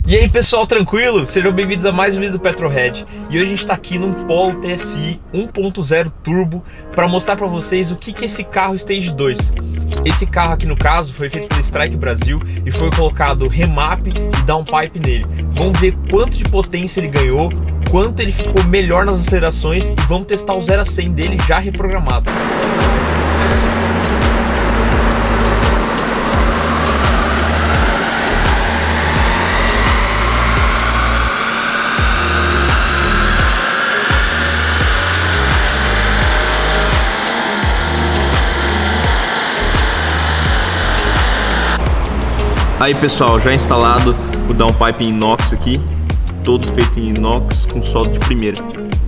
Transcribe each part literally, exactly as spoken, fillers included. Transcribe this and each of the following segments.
E aí pessoal, tranquilo? Sejam bem-vindos a mais um vídeo do Petrohead. E hoje a gente está aqui num Polo T S I um ponto zero Turbo para mostrar para vocês o que que é esse carro Stage dois. Esse carro aqui no caso foi feito pela Strike Brasil e foi colocado remap e downpipe nele. Vamos ver quanto de potência ele ganhou, quanto ele ficou melhor nas acelerações e vamos testar o zero a cem dele já reprogramado. Aí pessoal, já instalado o downpipe em inox aqui, todo feito em inox com solda de primeira.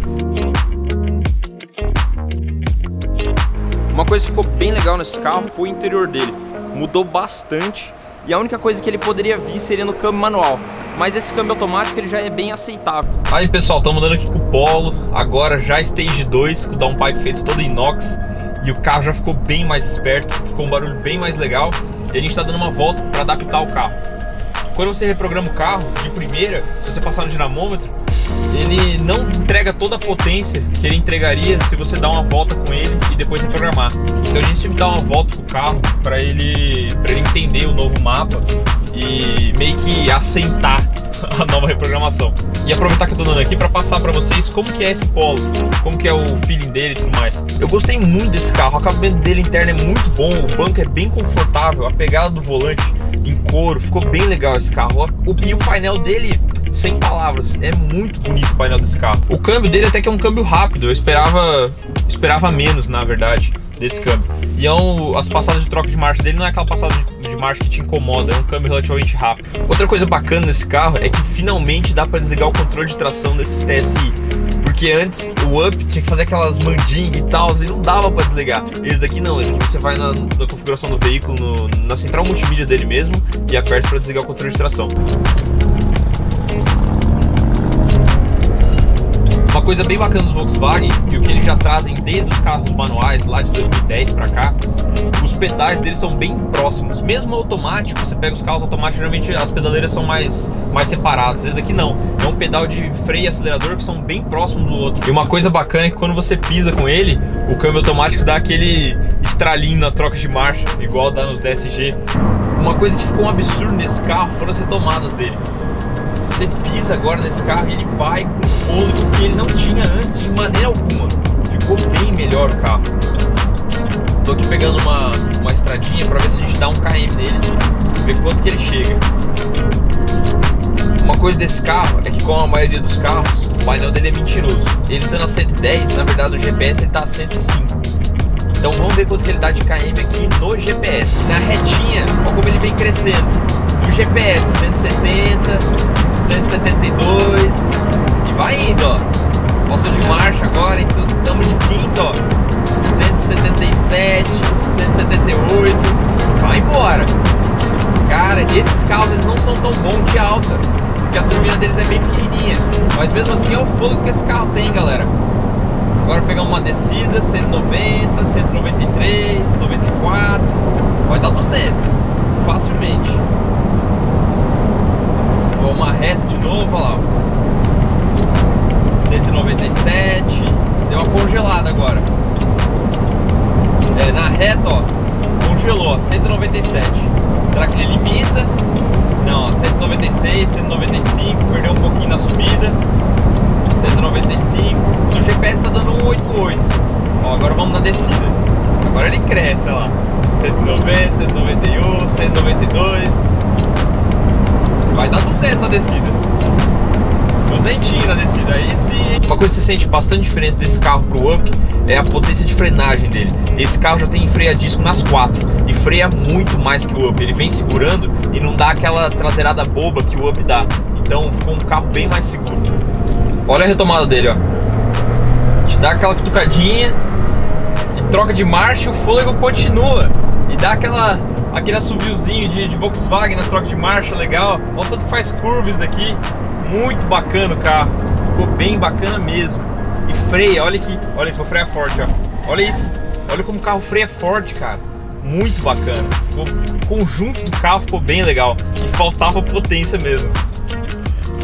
Uma coisa que ficou bem legal nesse carro foi o interior dele, mudou bastante e a única coisa que ele poderia vir seria no câmbio manual, mas esse câmbio automático ele já é bem aceitável. Aí pessoal, estamos andando aqui com o Polo, agora já Stage dois, com o downpipe feito todo em inox. E o carro já ficou bem mais esperto, ficou um barulho bem mais legal. E a gente está dando uma volta para adaptar o carro. Quando você reprograma o carro de primeira, se você passar no dinamômetro, ele não entrega toda a potência que ele entregaria se você dar uma volta com ele e depois reprogramar. Então a gente sempre dá uma volta com o carro para ele, para ele entender o novo mapa e meio que assentar a nova reprogramação. E aproveitar que eu tô dando aqui para passar para vocês como que é esse Polo, como que é o feeling dele e tudo mais. Eu gostei muito desse carro, o acabamento dele interno é muito bom, o banco é bem confortável, a pegada do volante em couro, ficou bem legal esse carro. O, e o painel dele, sem palavras, é muito bonito o painel desse carro. O câmbio dele até que é um câmbio rápido, eu esperava, esperava menos na verdade desse câmbio. E é um, as passadas de troca de marcha dele não é aquela passada de, de marcha que te incomoda, é um câmbio relativamente rápido. Outra coisa bacana nesse carro é que finalmente dá para desligar o controle de tração desses T S I. Porque antes o Up tinha que fazer aquelas mandingas e tal, e não dava para desligar. Esse daqui não, esse daqui você vai na, na configuração do veículo, no, na central multimídia dele mesmo, e aperta para desligar o controle de tração. Uma coisa bem bacana dos Volkswagen, e o que eles já trazem desde os carros manuais lá de dois mil e dez para cá, os pedais deles são bem próximos. Mesmo automático, você pega os carros automáticos, geralmente as pedaleiras são mais, mais separadas. Esse daqui não, é um pedal de freio e acelerador que são bem próximos do outro. E uma coisa bacana é que quando você pisa com ele, o câmbio automático dá aquele estralinho nas trocas de marcha, igual dá nos D S G. Uma coisa que ficou um absurdo nesse carro foram as retomadas dele. Você pisa agora nesse carro e ele vai com fôlego que ele não tinha antes de maneira alguma. Ficou bem melhor o carro. Tô aqui pegando uma, uma estradinha para ver se a gente dá um km nele, ver quanto que ele chega. Uma coisa desse carro é que, como a maioria dos carros, o painel dele é mentiroso. Ele estando a cento e dez, na verdade o G P S ele tá a cento e cinco. Então vamos ver quanto que ele dá de km aqui no G P S. E na retinha, olha como ele vem crescendo. No G P S cento e setenta, cento e setenta e dois e vai indo, ó. Posta de marcha agora, então estamos de quinta, ó. cento e setenta e sete, cento e setenta e oito, vai embora. Cara, esses carros eles não são tão bons de alta, porque a turbina deles é bem pequenininha, mas mesmo assim é o fôlego que esse carro tem, galera. Agora pegar uma descida, cento e noventa, cento e noventa e três, noventa e quatro, vai dar duzentos, facilmente. Uma reta de novo, olha lá, cento e noventa e sete, deu uma congelada agora. É, na reta, ó, congelou, ó, cento e noventa e sete. Será que ele limita? Não, ó, cento e noventa e seis, cento e noventa e cinco, perdeu um pouquinho na subida. cento e noventa e cinco, no G P S tá dando cento e oitenta e oito. Ó, agora vamos na descida. Agora ele cresce, olha lá, cento e noventa, cento e noventa e um, cento e noventa e dois. Vai dar duzentos na descida, duzentos na descida, aí sim. Uma coisa que você sente bastante diferença desse carro pro Up é a potência de frenagem dele. Esse carro já tem freio a disco nas quatro e freia muito mais que o Up. Ele vem segurando e não dá aquela traseirada boba que o Up dá. Então ficou um carro bem mais seguro. Olha a retomada dele, ó. Te dá aquela cutucadinha e troca de marcha e o fôlego continua. E dá aquela... aquele assoviozinho de, de Volkswagen nas trocas de marcha, legal. Olha o tanto que faz curva isso daqui. Muito bacana o carro. Ficou bem bacana mesmo. E freia, olha aqui. Olha isso, vou frear forte, ó. Olha isso. Olha como o carro freia forte, cara. Muito bacana. Ficou, o conjunto do carro ficou bem legal. E faltava potência mesmo.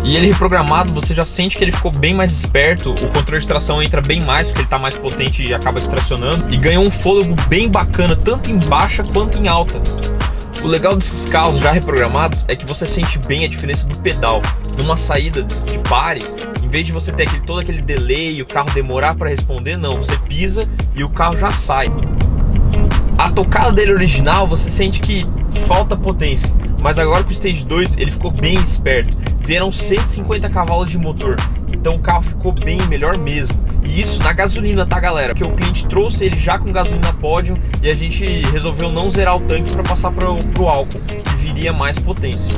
E ele reprogramado, você já sente que ele ficou bem mais esperto, o controle de tração entra bem mais, porque ele tá mais potente e acaba distracionando. E ganhou um fôlego bem bacana, tanto em baixa quanto em alta. O legal desses carros já reprogramados é que você sente bem a diferença do pedal. Numa saída de pare, em vez de você ter aquele, todo aquele delay e o carro demorar para responder, não, você pisa e o carro já sai. A tocada dele original, você sente que falta potência, mas agora com o Stage dois ele ficou bem esperto. Vieram cento e cinquenta cavalos de motor, então o carro ficou bem melhor mesmo. E isso na gasolina, tá galera? Porque o cliente trouxe ele já com gasolina Podium e a gente resolveu não zerar o tanque para passar pro, pro álcool, que viria mais potência.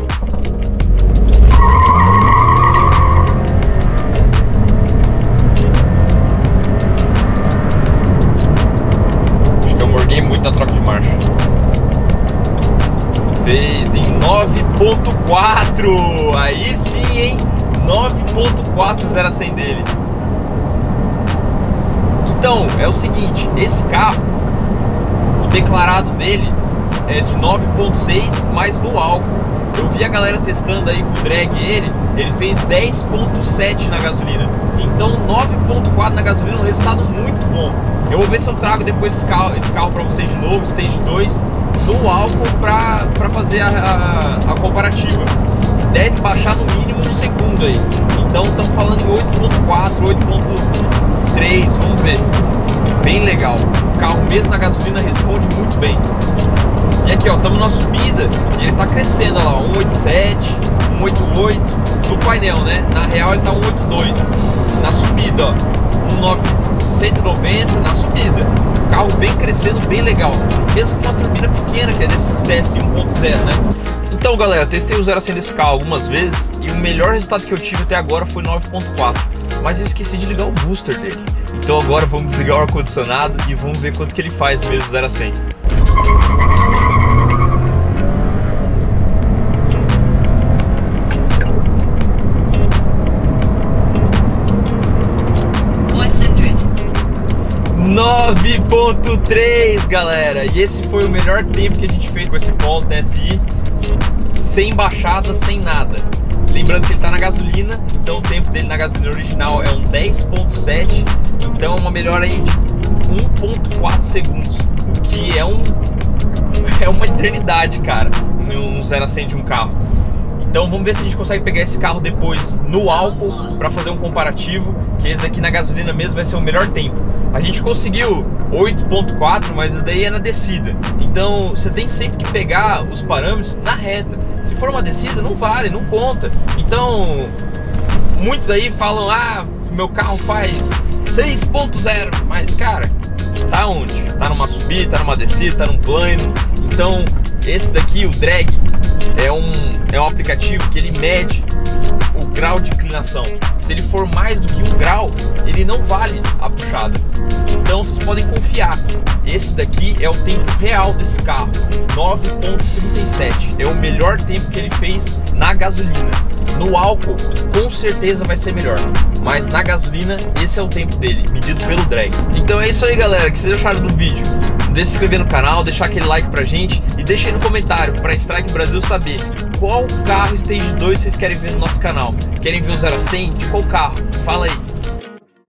Acho que eu morguei muito na troca de marcha. Fez em nove ponto quatro, aí sim, hein? nove ponto quatro zero a cem dele. Então, é o seguinte, esse carro, o declarado dele é de nove ponto seis, mas no álcool. Eu vi a galera testando aí com o drag ele, ele fez dez ponto sete na gasolina. Então nove ponto quatro na gasolina é um resultado muito bom. Eu vou ver se eu trago depois esse carro, esse carro para vocês de novo, Stage dois, no álcool para para fazer a, a, a comparativa. Deve baixar no mínimo um segundo aí. Então estamos falando em oito ponto quatro, oito ponto três, vamos ver. Bem legal. O carro mesmo na gasolina responde muito bem. E aqui ó, estamos na subida e ele está crescendo, olha lá, cento e oitenta e sete, cento e oitenta e oito no painel, né? Na real ele está cento e oitenta e dois. Na subida, ó, cento e noventa na subida. O carro vem crescendo bem legal, mesmo com uma turbina pequena, que é desses T S um ponto zero, né? Então galera, testei o zero a cem desse carro algumas vezes e o melhor resultado que eu tive até agora foi nove ponto quatro, mas eu esqueci de ligar o booster dele. Então agora vamos desligar o ar-condicionado e vamos ver quanto que ele faz mesmo zero a cem. nove ponto três, galera, e esse foi o melhor tempo que a gente fez com esse Polo T S I, sem baixada, sem nada. Lembrando que ele está na gasolina, então o tempo dele na gasolina original é um dez ponto sete, então é uma melhora aí de um ponto quatro segundos, o que é um é uma eternidade, cara, um zero a cem de um carro. Então vamos ver se a gente consegue pegar esse carro depois no álcool para fazer um comparativo, que esse aqui na gasolina mesmo vai ser o melhor tempo. A gente conseguiu oito ponto quatro, mas isso daí é na descida. Então você tem sempre que pegar os parâmetros na reta. Se for uma descida, não vale, não conta. Então muitos aí falam, ah, meu carro faz seis ponto zero, mas cara, tá onde? Tá numa subida, tá numa descida, tá num plano. Então esse daqui, o drag, é um, é um aplicativo que ele mede o grau de inclinação. Se ele for mais do que um grau, ele não vale a puxada. Então vocês podem confiar. Esse daqui é o tempo real desse carro, nove ponto trinta e sete. É o melhor tempo que ele fez na gasolina. No álcool, com certeza vai ser melhor, mas na gasolina, esse é o tempo dele, medido pelo drag. Então é isso aí, galera. O que vocês acharam do vídeo? Não deixe de se inscrever no canal, deixar aquele like pra gente e deixa aí no comentário para Strike Brasil saber qual carro Stage dois vocês querem ver no nosso canal. Querem ver o zero a cem? De qual carro? Fala aí.